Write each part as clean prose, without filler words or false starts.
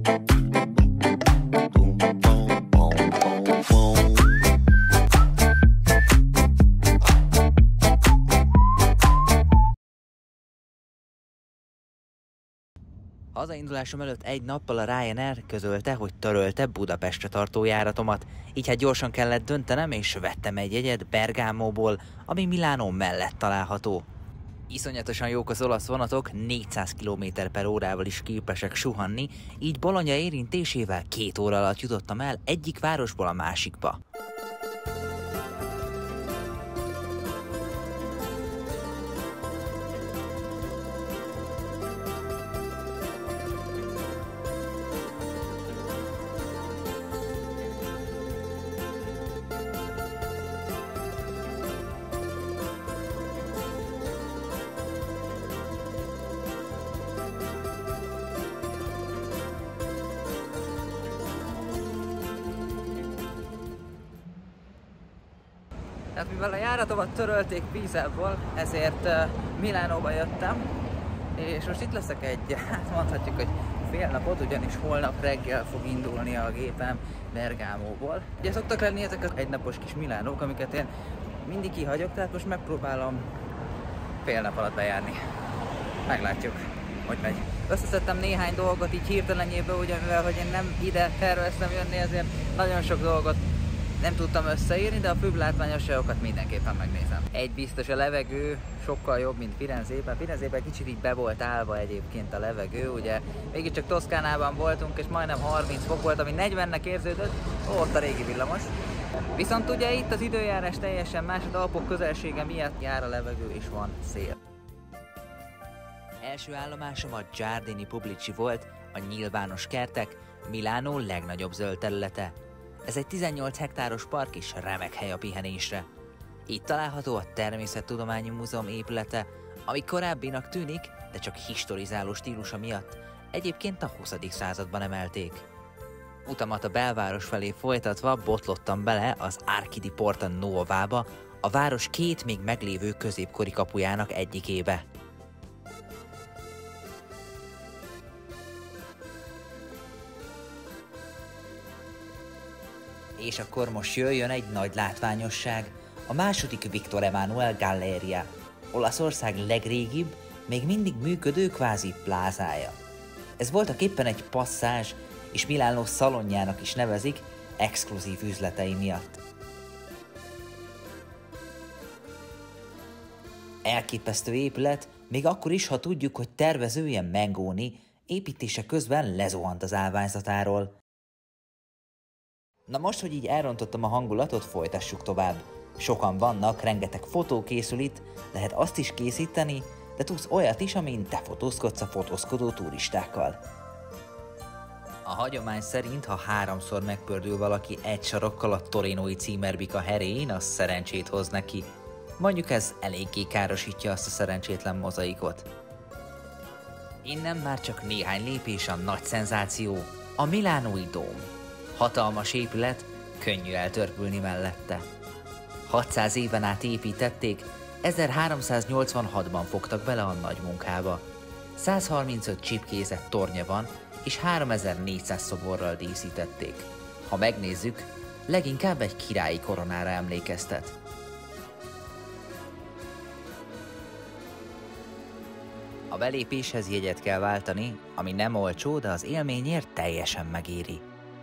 Hazaindulásom előtt egy nappal a Ryanair közölte, hogy törölte Budapestre tartó járatomat, így hát gyorsan kellett döntenem, és vettem egy jegyet Bergámóból, ami Milánó mellett található. Iszonyatosan jók az olasz vonatok, 400 km/órával is képesek suhanni, így Bologna érintésével 2 óra alatt jutottam el egyik városból a másikba. Tehát mivel a járatomat törölték Pisából, ezért Milánóba jöttem, és most itt leszek egy, hát mondhatjuk, hogy fél napot, ugyanis holnap reggel fog indulni a gépem Bergámóból. Ugye szoktak lenni ezek az egynapos kis Milánók, amiket én mindig kihagyok, tehát most megpróbálom fél nap alatt bejárni. Meglátjuk, hogy megy. Összeszedtem néhány dolgot így hirtelenjéből, ugye mivel hogy én nem ide terveztem jönni, ezért nagyon sok dolgot nem tudtam összeírni, de a főbb látványosságokat mindenképpen megnézem. Egy biztos, a levegő sokkal jobb, mint Firenzében. Firenzében kicsit így be volt állva egyébként a levegő, ugye mégiscsak Toszkánában voltunk, és majdnem 30 fok volt, ami 40-nek érződött, ott a régi villamos. Viszont ugye itt az időjárás teljesen más, az Alpok közelsége miatt jár a levegő és van szél. Első állomásom a Giardini Pubblici volt, a nyilvános kertek, Milánó legnagyobb zöld területe. Ez egy 18 hektáros park és remek hely a pihenésre. Itt található a Természettudományi Múzeum épülete, ami korábbinak tűnik, de csak historizáló stílusa miatt egyébként a 20. században emelték. Utamat a belváros felé folytatva botlottam bele az Archi di Porta Nuovába, a város 2 még meglévő középkori kapujának egyikébe. És akkor most jöjjön egy nagy látványosság, a második Victor Emanuel Galleria, Olaszország legrégibb, még mindig működő kvázi plázája. Ez voltak éppen egy passzázs, és Milánó szalonjának is nevezik, exkluzív üzletei miatt. Elképesztő épület, még akkor is, ha tudjuk, hogy tervezője Mengoni építése közben lezuhant az állványzatáról. Na most, hogy így elrontottam a hangulatot, folytassuk tovább. Sokan vannak, rengeteg fotó készül itt, lehet azt is készíteni, de tudsz olyat is, amin te fotózkodsz a fotózkodó turistákkal. A hagyomány szerint, ha 3-szor megpördül valaki egy sarokkal a torinói címerbika heréin, az szerencsét hoz neki. Mondjuk ez eléggé károsítja azt a szerencsétlen mozaikot. Innen már csak néhány lépés a nagy szenzáció, a Milánói Dóm. Hatalmas épület, könnyű eltörpülni mellette. 600 éven át építették, 1386-ban fogtak bele a nagy munkába. 135 csipkézett tornya van, és 3400 szoborral díszítették. Ha megnézzük, leginkább egy királyi koronára emlékeztet. A belépéshez jegyet kell váltani, ami nem olcsó, de az élményért teljesen megéri.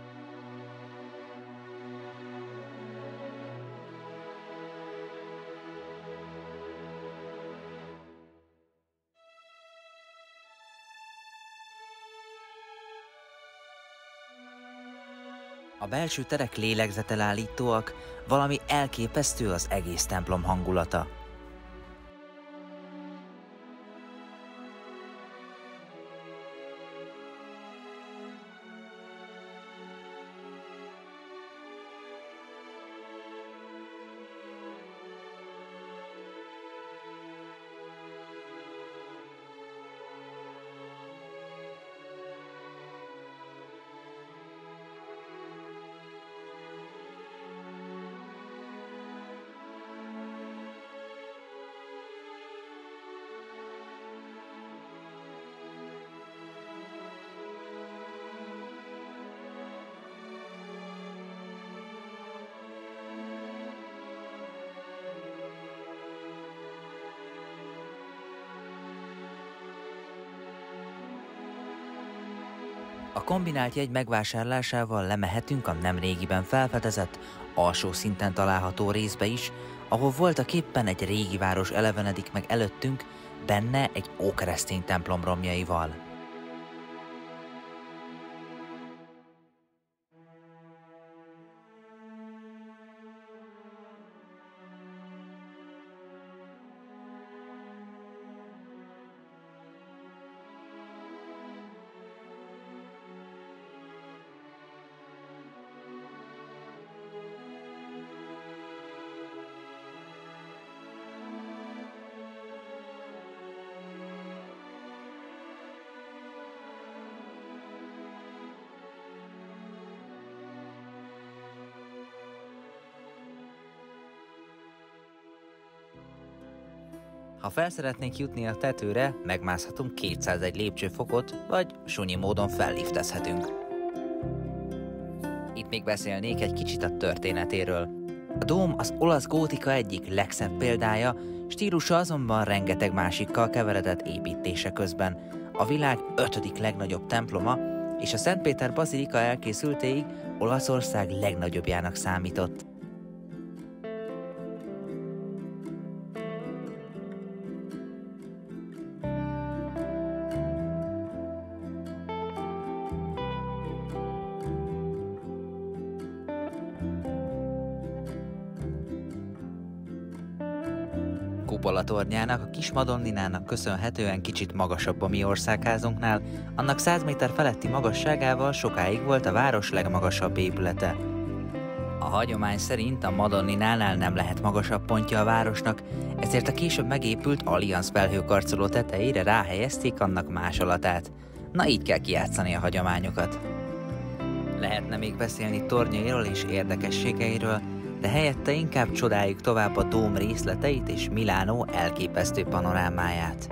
A belső terek lélegzetelállítóak, valami elképesztő az egész templom hangulata. A kombinált jegy megvásárlásával lemehetünk a nemrégiben felfedezett, alsó szinten található részbe is, ahol voltaképpen egy régi város elevenedik meg előttünk, benne egy ókeresztény templom romjaival. Ha fel szeretnénk jutni a tetőre, megmászhatunk 201 lépcsőfokot, vagy sunyi módon felliftezhetünk. Itt még beszélnék egy kicsit a történetéről. A dóm az olasz gótika egyik legszebb példája, stílusa azonban rengeteg másikkal keveredett építése közben. A világ 5. legnagyobb temploma, és a Szentpéter bazilika elkészültéig Olaszország legnagyobbjának számított. Kupolatornyának, a Kis Madonninának köszönhetően kicsit magasabb a mi országházunknál, annak 100 méter feletti magasságával sokáig volt a város legmagasabb épülete. A hagyomány szerint a Madonninánál nem lehet magasabb pontja a városnak, ezért a később megépült Allianz felhőkarcoló tetejére ráhelyezték annak másolatát. Na, így kell kijátszani a hagyományokat. Lehetne még beszélni tornyairól és érdekességeiről, de helyette inkább csodáljuk tovább a dóm részleteit és Milánó elképesztő panorámáját.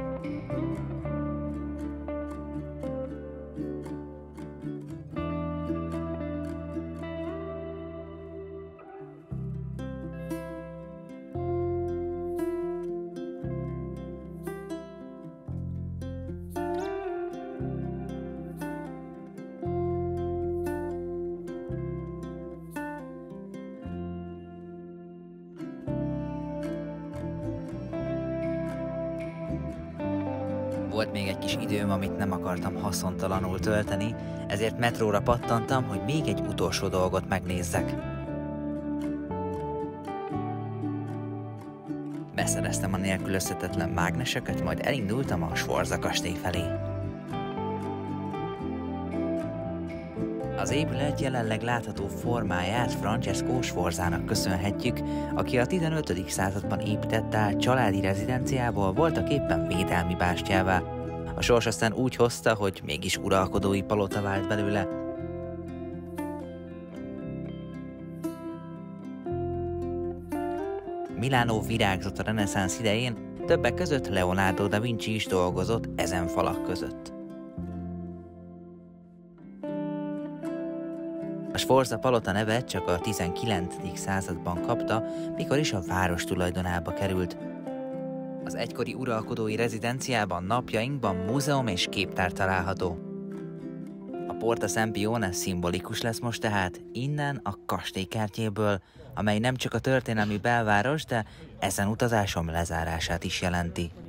Volt még egy kis időm, amit nem akartam haszontalanul tölteni, ezért metróra pattantam, hogy még egy utolsó dolgot megnézzek. Beszereztem a nélkülözhetetlen mágneseket, majd elindultam a Sforza kastély felé. Az épület jelenleg látható formáját Francesco Sforzának köszönhetjük, aki a 15. században építette át családi rezidenciából voltaképpen védelmi bástyává. A sors aztán úgy hozta, hogy mégis uralkodói palota vált belőle. Milánó virágzott a reneszánsz idején, többek között Leonardo da Vinci is dolgozott ezen falak között. A Sforza palota neve csak a 19. században kapta, mikor is a város tulajdonába került. Az egykori uralkodói rezidenciában napjainkban múzeum és képtár található. A Porta Sempione szimbolikus lesz most tehát innen a kastélykertjéből, amely nem csak a történelmi belváros, de ezen utazásom lezárását is jelenti.